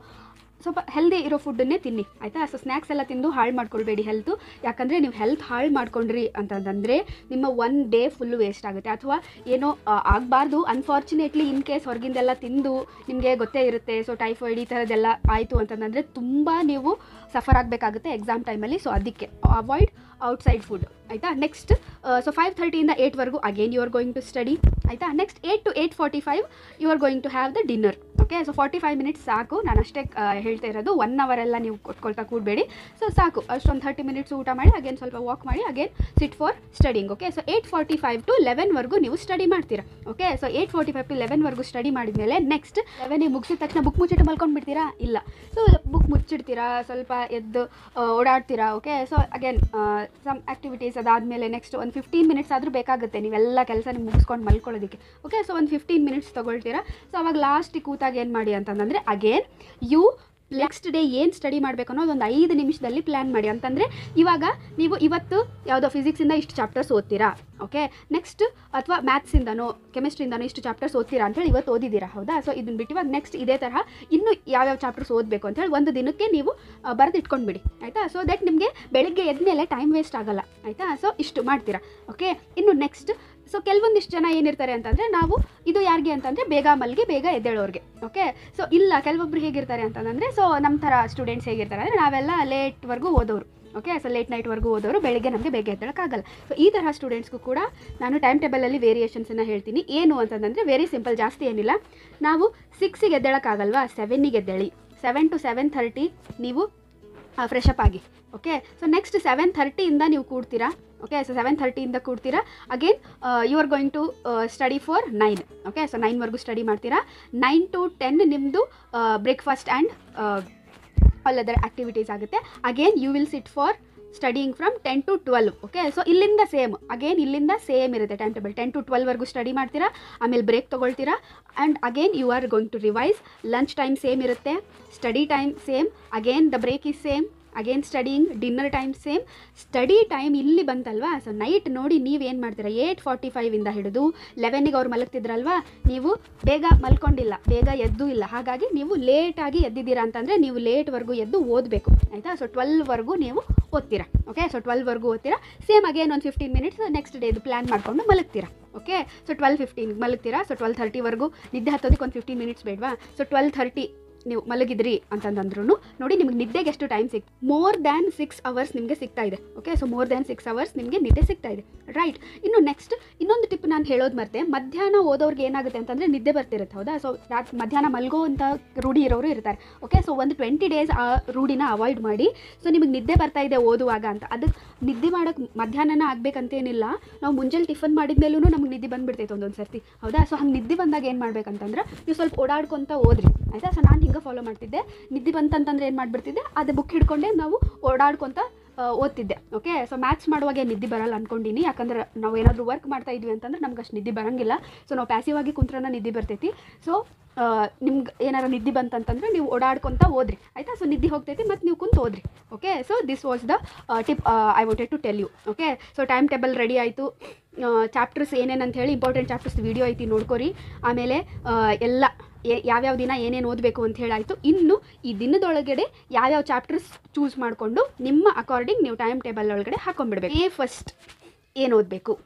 ಸ್ವಲ್ಪ ಹೆಲ್ದಿ ಇರೋ ಫುಡ್ಡನ್ನೇ ತಿನ್ನಿ ಆಯಿತಾ. ಸೊ ಸ್ನ್ಯಾಕ್ಸ್ ಎಲ್ಲ ತಿಂದು ಹಾಳು ಮಾಡ್ಕೊಳ್ಬೇಡಿ ಹೆಲ್ತು. ಯಾಕಂದರೆ ನೀವು ಹೆಲ್ತ್ ಹಾಳು ಮಾಡ್ಕೊಂಡ್ರಿ ಅಂತಂದರೆ ನಿಮ್ಮ ಒನ್ ಡೇ ಫುಲ್ಲು ವೇಸ್ಟ್ ಆಗುತ್ತೆ. ಅಥವಾ ಏನೋ ಆಗಬಾರ್ದು ಅನ್ಫಾರ್ಚುನೇಟ್ಲಿ ಇನ್ ಕೇಸ್ ಹೊರಗಿಂದೆಲ್ಲ ತಿಂದು ನಿಮಗೆ ಗೊತ್ತೇ ಇರುತ್ತೆ. ಸೊ ಟೈಫಾಯ್ಡ್ ಈ ಥರದ್ದೆಲ್ಲ ಆಯಿತು ಅಂತಂದರೆ ತುಂಬ ನೀವು ಸಫರ್ ಆಗಬೇಕಾಗುತ್ತೆ ಎಕ್ಸಾಮ್ ಟೈಮಲ್ಲಿ. ಸೊ ಅದಕ್ಕೆ ಅವಾಯ್ಡ್ ಔಟ್ಸೈಡ್ ಫುಡ್ ಆಯಿತಾ. ನೆಕ್ಸ್ಟ್ ಸೊ ಫೈವ್ ಥರ್ಟಿಯಿಂದ ಏಯ್ಟ್ವರೆಗೂ again you are going to study ಆಯಿತಾ. Next eight to eight forty five you are going to have the dinner okay. So forty five minutes ಸಾಕು, ನಾನು ಅಷ್ಟೇ ಹೇಳ್ತಾ ಇರೋದು, ಒನ್ ಅವರೆಲ್ಲ ನೀವು ಕೊಟ್ಕೊಳ್ತಾ ಕೂಡಬೇಡಿ. ಸೊ ಸಾಕು ಅಷ್ಟೊಂದು ಥರ್ಟಿ ಮಿನಿಟ್ಸ್ ಊಟ ಮಾಡಿ ಅಗೇನ್ ಸ್ವಲ್ಪ ವಾಕ್ ಮಾಡಿ again sit for studying okay. So eight forty five to ಲೆವೆನ್ವರೆಗೂ ನೀವು ಸ್ಟಡಿ ಮಾಡ್ತೀರಾ okay. So eight forty five to ಲೆವೆನ್ವರೆಗೂ ಸ್ಟಡಿ ಮಾಡಿದ್ಮೇಲೆ ನೆಕ್ಸ್ಟ್ ಲೆವೆನಿಗೆ ಮುಗಿಸಿದ ತಕ್ಷಣ ಬುಕ್ ಮುಚ್ಚಿಟ್ಟು ಮಲ್ಕೊಂಡ್ಬಿಡ್ತೀರಾ ಇಲ್ಲ. ಸೊ ಬುಕ್ ಮುಚ್ಚಿಡ್ತೀರಾ, ಸ್ವಲ್ಪ ಎದ್ದು ಓಡಾಡ್ತೀರಾ okay. So again some activities ಅದಾದಮೇಲೆ ನೆಕ್ಸ್ಟ್ ಒಂದು ಫಿಫ್ಟೀನ್ ಮಿನಿಟ್ಸ್ ಆದರೂ ಬೇಕಾಗುತ್ತೆ ನೀವೆಲ್ಲ ಕೆಲಸ ನೀವು ಮುಗಿಸ್ಕೊಂಡು ಮಲ್ಕೊಳ್ಳೋದಕ್ಕೆ ಓಕೆ. ಸೊ ಒಂದು ಫಿಫ್ಟೀನ್ ಮಿನಿಟ್ಸ್ ತೊಗೊಳ್ತೀರಾ. ಸೊ ಅವಾಗ ಲಾಸ್ಟಿಗೆ ಕೂತಾಗ ಏನು ಮಾಡಿ ಅಂತಂದರೆ ಅಗೇನ್ ಯು ನೆಕ್ಸ್ಟ್ ಡೇ ಏನು ಸ್ಟಡಿ ಮಾಡಬೇಕು ಅನ್ನೋದು ಒಂದು ಐದು ನಿಮಿಷದಲ್ಲಿ ಪ್ಲ್ಯಾನ್ ಮಾಡಿ. ಅಂತಂದರೆ ಇವಾಗ ನೀವು ಇವತ್ತು ಯಾವುದೋ ಫಿಸಿಕ್ಸಿಂದ ಇಷ್ಟು ಚಾಪ್ಟರ್ಸ್ ಓದ್ತೀರಾ ಓಕೆ. ನೆಕ್ಸ್ಟ್ ಅಥವಾ ಮ್ಯಾಥ್ಸಿಂದನೋ ಕೆಮಿಸ್ಟ್ರಿಯಿಂದನೋ ಇಷ್ಟು ಚಾಪ್ಟರ್ಸ್ ಓದ್ತೀರಾ ಅಂತೇಳಿ ಇವತ್ತು ಓದಿದ್ದೀರಾ ಹೌದಾ. ಸೊ ಇದನ್ನು ಬಿಟ್ಟು ಇವಾಗ ನೆಕ್ಸ್ಟ್ ಇದೇ ತರಹ ಇನ್ನೂ ಯಾವ್ಯಾವ ಚಾಪ್ಟರ್ಸ್ ಓದಬೇಕು ಅಂತೇಳಿ ಒಂದು ದಿನಕ್ಕೆ ನೀವು ಬರೆದು ಇಟ್ಕೊಂಡ್ಬಿಡಿ ಆಯಿತಾ. ಸೊ ದಟ್ ನಿಮಗೆ ಬೆಳಗ್ಗೆ ಎದ್ಮೇಲೆ ಟೈಮ್ ವೇಸ್ಟ್ ಆಗೋಲ್ಲ ಆಯಿತಾ. ಸೊ ಇಷ್ಟು ಮಾಡ್ತೀರಾ ಓಕೆ. ಇನ್ನು ನೆಕ್ಸ್ಟ್ ಸೊ ಕೆಲವೊಂದಿಷ್ಟು ಜನ ಏನಿರ್ತಾರೆ ಅಂತಂದರೆ ನಾವು ಇದು ಯಾರಿಗೆ ಅಂತಂದರೆ ಬೇಗ ಮಲ್ಗೆ ಬೇಗ ಎದ್ದೇಳೋರಿಗೆ ಓಕೆ. ಸೊ ಇಲ್ಲ ಕೆಲವೊಬ್ರು ಹೇಗಿರ್ತಾರೆ ಅಂತಂದರೆ ಸೊ ನಮ್ಮ ಥರ ಸ್ಟೂಡೆಂಟ್ಸ್ ಹೇಗಿರ್ತಾರೆ ಅಂದರೆ ನಾವೆಲ್ಲ ಲೇಟ್ವರೆಗೂ ಓದೋರು ಓಕೆ. ಸೊ ಲೇಟ್ ನೈಟ್ವರೆಗೂ ಓದೋರು, ಬೆಳಗ್ಗೆ ನಮಗೆ ಬೇಗ ಎದ್ದೇಳೋಕ್ಕಾಗಲ್ಲ. ಸೊ ಈ ಥರ ಸ್ಟೂಡೆಂಟ್ಸ್ಗೂ ಕೂಡ ನಾನು ಟೈಮ್ ಟೇಬಲಲ್ಲಿ ವೇರಿಯೇಷನ್ಸನ್ನು ಹೇಳ್ತೀನಿ. ಏನು ಅಂತಂದರೆ ವೆರಿ ಸಿಂಪಲ್, ಜಾಸ್ತಿ ಏನಿಲ್ಲ. ನಾವು ಸಿಕ್ಸಿಗೆ ಎದ್ದೇಳೋಕ್ಕಾಗಲ್ವಾ, ಸೆವೆನ್ನಿಗೆ ಎದ್ದೇಳಿ. ಸೆವೆನ್ ಟು ಸೆವೆನ್ ಥರ್ಟಿ ನೀವು ಫ್ರೆಶ್ ಅಪ್ ಆಗಿ ಓಕೆ. ಸೊ ನೆಕ್ಸ್ಟ್ ಸೆವೆನ್ ಥರ್ಟಿಯಿಂದ ನೀವು ಕೂಡ್ತೀರಾ ಓಕೆ. ಸೊ ಸೆವೆನ್ ಥರ್ಟಿಯಿಂದ ಕೂಡ್ತೀರಾ again you are going to study for nine okay. So ನೈನ್ವರೆಗೂ ಸ್ಟಡಿ ಮಾಡ್ತೀರಾ. ನೈನ್ ಟು ಟೆನ್ ನಿಮ್ಮದು breakfast and all other activities ಆಗುತ್ತೆ. Again you will sit for studying from ten to twelve okay. So ಇಲ್ಲಿಂದ same again ಇಲ್ಲಿಂದ same ಇರುತ್ತೆ time table. Ten to ಟ್ವೆಲ್ವರೆಗೂ study ಮಾಡ್ತೀರಾ, ಆಮೇಲೆ break ತೊಗೊಳ್ತೀರಾ and again you are going to revise. Lunch time same ಇರುತ್ತೆ, study time same, again the break is same, again studying, dinner time same. Study time ಇಲ್ಲಿ ಬಂತಲ್ವಾ. So night ನೋಡಿ ನೀವೇನು ಮಾಡ್ತೀರಾ, eight forty ಫೈವಿಂದ ಹಿಡಿದು ಲೆವೆನ್ನಿಗೆ ಅವ್ರು ಮಲಗ್ತಿದ್ರಲ್ವಾ, ನೀವು ಬೇಗ ಮಲ್ಕೊಂಡಿಲ್ಲ, ಬೇಗ ಎದ್ದು ಇಲ್ಲ, ಹಾಗಾಗಿ ನೀವು ಲೇಟಾಗಿ ಎದ್ದಿದ್ದೀರಾ ಅಂತಂದರೆ ನೀವು ಲೇಟ್ವರೆಗೂ ಎದ್ದು ಓದಬೇಕು ಆಯಿತಾ. ಸೊ ಟ್ವೆಲ್ವರೆಗೂ ನೀವು ಓದ್ತೀರಾ ಓಕೆ. ಸೊ ಟ್ವೆಲ್ವರೆಗೂ ಓದ್ತೀರಾ. ಸೇಮ್ ಅಗೇನ್ ಒಂದು ಫಿಫ್ಟೀನ್ ಮಿನಿಟ್ಸ್ ನೆಕ್ಸ್ಟ್ ಡೇದು ಪ್ಲ್ಯಾನ್ ಮಾಡಿಕೊಂಡು ಮಲಗ್ತೀರಾ ಓಕೆ. ಸೊ ಟ್ವೆಲ್ ಫಿಫ್ಟೀನ್ ಮಲಗ್ತೀರಾ. ಸೊ ಟ್ವೆಲ್ ಥರ್ಟಿವರೆಗೂ ನಿದ್ದೆ ಹತ್ತೋದಕ್ಕೆ ಒಂದು ಫಿಫ್ಟೀನ್ ಮಿನಿಟ್ಸ್ ಬೇಡವಾ. ಸೊ ಟ್ವೆಲ್ ಥರ್ಟಿ ನೀವು ಮಲಗಿದ್ರಿ ಅಂತಂದಂದ್ರೂ ನೋಡಿ ನಿಮಗೆ ನಿದ್ದೆಗೆ ಎಷ್ಟು ಟೈಮ್ ಸಿಕ್ತು, ಮೋರ್ ದ್ಯಾನ್ ಸಿಕ್ಸ್ ಅವರ್ಸ್ ನಿಮಗೆ ಸಿಗ್ತಾ ಇದೆ okay. So more than six hours ನಿಮಗೆ ನಿದ್ದೆ ಸಿಗ್ತಾ ಇದೆ ರೈಟ್. ಇನ್ನು ನೆಕ್ಸ್ಟ್ ಇನ್ನೊಂದು ಟಿಪ್ ನಾನು ಹೇಳೋದು ಮರ್ತೆ, ಮಧ್ಯಾಹ್ನ ಓದೋರಿಗೆ ಏನಾಗುತ್ತೆ ಅಂತಂದರೆ ನಿದ್ದೆ ಬರ್ತಿರುತ್ತೆ ಹೌದಾ. ಸೊ ರಾತ್ ಮಧ್ಯಾಹ್ನ ಮಲ್ಗೋ ಅಂತ ರೂಢಿ ಇರೋರು ಇರ್ತಾರೆ ಓಕೆ. ಸೊ ಒಂದು ಟ್ವೆಂಟಿ ಡೇಸ್ ಆ ರೂಢಿನ ಅವಾಯ್ಡ್ ಮಾಡಿ. ಸೊ ನಿಮಗೆ ನಿದ್ದೆ ಬರ್ತಾ ಇದೆ ಓದುವಾಗ ಅಂತ, ಅದಕ್ಕೆ ನಿದ್ದೆ ಮಾಡೋಕ್ಕೆ ಮಧ್ಯಾಹ್ನನ ಆಗಬೇಕಂತೇನಿಲ್ಲ. ನಾವು ಮುಂಜಾನೆ ಟಿಫನ್ ಮಾಡಿದ್ಮೇಲೂ ನಮಗೆ ನಿದ್ದೆ ಬಂದುಬಿಡ್ತೈತೆ ಒಂದೊಂದು ಸರ್ತಿ ಹೌದಾ. ಸೊ ಹಂಗೆ ನಿದ್ದೆ ಬಂದಾಗ ಏನು ಮಾಡ್ಬೇಕಂತಂದ್ರೆ ನೀವು ಸ್ವಲ್ಪ ಓಡಾಡ್ಕೊತ ಓದ್ರಿ ಆಯಿತಾ. ಸೊ ನಾನು ಹಿಂಗೆ ಫಾಲೋ ಮಾಡ್ತಿದ್ದೆ, ನಿದ್ದೆ ಬಂತಂತಂದರೆ ಏನು ಮಾಡಿಬಿಡ್ತಿದ್ದೆ, ಅದು ಬುಕ್ ಹಿಡ್ಕೊಂಡೆ ನಾವು ಓಡಾಡ್ಕೊತ ಓದ್ತಿದ್ದೆ ಓಕೆ. ಸೊ ಮ್ಯಾಥ್ಸ್ ಮಾಡುವಾಗ ನಿದ್ದೆ ಬರಲ್ಲ ಅಂದ್ಕೊಂಡಿನಿ, ಯಾಕಂದ್ರೆ ನಾವು ಏನಾದರೂ ವರ್ಕ್ ಮಾಡ್ತಾ ಇದ್ವಿ ಅಂತಂದ್ರೆ ನಮ್ಗೆ ಅಷ್ಟು ನಿದ್ದೆ ಬರೋಂಗಿಲ್ಲ. ಸೊ ನಾವು ಪ್ಯಾಸಿವಾಗಿ ಕುಂತ್ರನ ನಿದ್ದೆ ಬರ್ತೈತಿ. ಸೊ ನಿಮ್ಗೆ ಏನಾರು ನಿದ್ದೆ ಬಂತಂತಂದ್ರೆ ನೀವು ಓಡಾಡ್ಕೊತ ಓದ್ರಿ ಆಯಿತಾ. ಸೊ ನಿದ್ದೆ ಹೋಗ್ತೈತಿ ಮತ್ತು ನೀವು ಕುಂತು ಓದ್ರಿ okay. So this was the tip I wanted to tell you okay. So time table ready ಆಯಿತು. ಚಾಪ್ಟರ್ಸ್ ಏನೇನಂತ ಹೇಳಿ ಇಂಪಾರ್ಟೆಂಟ್ ಚಾಪ್ಟರ್ಸ್ ವಿಡಿಯೋ ಐತಿ ನೋಡ್ಕೊರಿ. ಆಮೇಲೆ ಎಲ್ಲ ಯಾವ್ಯಾವ ದಿನ ಏನೇನು ಓದಬೇಕು ಅಂತ ಹೇಳಾಯಿತು. ಇನ್ನು ಈ ದಿನದೊಳಗಡೆ ಯಾವ್ಯಾವ ಚಾಪ್ಟರ್ಸ್ ಚೂಸ್ ಮಾಡಿಕೊಂಡು ನಿಮ್ಮ ಅಕಾರ್ಡಿಂಗ್ ನೀವು ಟೈಮ್ ಟೇಬಲ್ ಒಳಗಡೆ ಹಾಕೊಂಡ್ಬಿಡ್ಬೇಕು. ಏ ಫಸ್ಟ್ ಏನು ಓದಬೇಕು,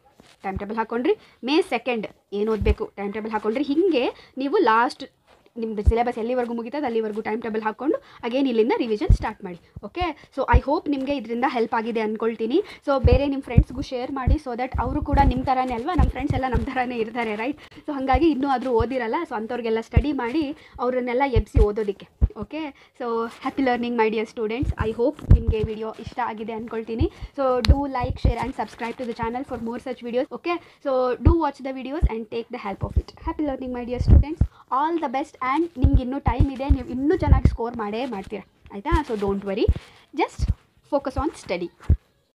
ಟೈಮ್ ಟೇಬಲ್ ಹಾಕ್ಕೊಂಡ್ರಿ, ಮೇ ಸೆಕೆಂಡ್ ಏನು ಓದಬೇಕು ಟೈಮ್ ಟೇಬಲ್ ಹಾಕ್ಕೊಂಡ್ರಿ. ಹೀಗೆ ನೀವು ಲಾಸ್ಟ್ ನಿಮ್ಮದು ಸಿಲೆಬಸ್ ಎಲ್ಲಿವರೆಗೂ ಮುಗಿತದೆ ಅಲ್ಲಿವರೆಗೂ ಟೈಮ್ ಟೇಬಲ್ ಹಾಕ್ಕೊಂಡು ಅಗೇನ್ ಇಲ್ಲಿಂದ ರಿವಿಷನ್ ಸ್ಟಾರ್ಟ್ ಮಾಡಿ. ಓಕೆ, ಸೊ ಐ ಹೋಪ್ ನಿಮಗೆ ಇದರಿಂದ ಹೆಲ್ಪ್ ಆಗಿದೆ ಅಂದ್ಕೊಳ್ತೀನಿ. ಸೊ ಬೇರೆ ನಿಮ್ಮ ಫ್ರೆಂಡ್ಸ್ಗೂ ಶೇರ್ ಮಾಡಿ, ಸೊ ದಟ್ ಅವರು ಕೂಡ ನಿಮ್ಮ ಥರನೇ ಅಲ್ವಾ, ನಮ್ಮ ಫ್ರೆಂಡ್ಸ್ ಎಲ್ಲ ನಮ್ಮ ಥರನೇ ಇರ್ತಾರೆ ರೈಟ್. ಸೊ ಹಾಗಾಗಿ ಇನ್ನೂ ಆದರೂ ಓದಿರಲ್ಲ, ಸೊ ಅಂಥವ್ರಿಗೆಲ್ಲ ಸ್ಟಡಿ ಮಾಡಿ ಅವರನ್ನೆಲ್ಲ ಎಬ್ಸಿ ಓದೋದಕ್ಕೆ. Okay, so happy learning my dear students. I hope ನಿಮಗೆ ವಿಡಿಯೋ ಇಷ್ಟ ಆಗಿದೆ ಅಂದ್ಕೊಳ್ತೀನಿ. So do like, share and subscribe to the channel for more such videos. Okay, so do watch the videos and take the help of it. Happy learning my dear students, all the best. And ನಿಮ್ಗೆ ಇನ್ನೂ time ಇದೆ, ನೀವು ಇನ್ನೂ ಚೆನ್ನಾಗಿ score ಮಾಡೇ ಮಾಡ್ತೀರಾ ಆಯಿತಾ. So don't worry, just focus on study.